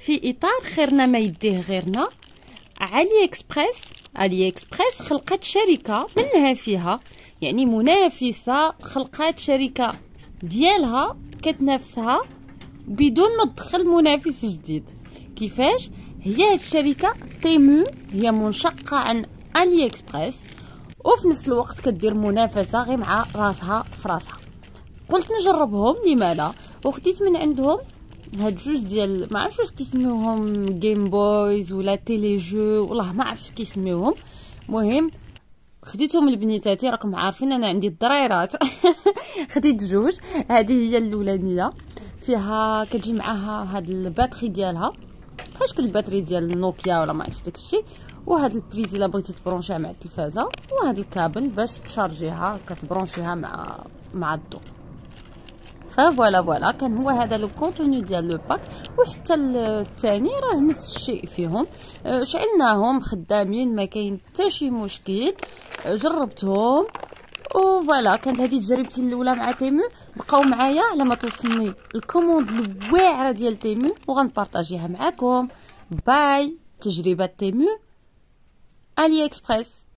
في اطار خيرنا ما يديه غيرنا. علي اكسبريس خلقت شركه منها فيها، يعني منافسه، خلقات شركه ديالها كتنافسها بدون ما تدخل منافس جديد. كيفاش؟ هي هاد الشركه تيمو هي منشقه عن علي اكسبريس، وفي نفس الوقت كدير منافسه غير مع راسها في راسها. قلت نجربهم لما لا، وخديت من عندهم هاد جوج ديال ما عرفتش واش كيسميوهم جيم بويز ولا تيلي جو، والله ما عرفتش كيسميوهم. المهم خديتهم لبنيتاتي، راكم عارفين انا عندي الضريرات. خديت جوج. هذه هي الاولانيه، فيها كتجي معاها هاد الباتري ديالها بحال شكل الباتري ديال نوكيا ولا ما عرفتش داكشي، وهاد البريز الا بغيتي تبرونشيها مع التلفازه، وهاد الكابل باش تشارجيها كتبرونشيها مع الضو. فوالا كان هو هذا لو كونتوني ديال لو باك. وحتى الثاني راه نفس الشيء فيهم. شعلناهم خدامين، ما كاين حتى شي مشكل. جربتهم وفوالا. كانت هذه تجربتي الاولى مع تيمو. بقاو معايا على ما توصلني الكوموند الواعره ديال تيمو وغنبارطاجيها معكم. باي. تجربه تيمو علي اكسبريس.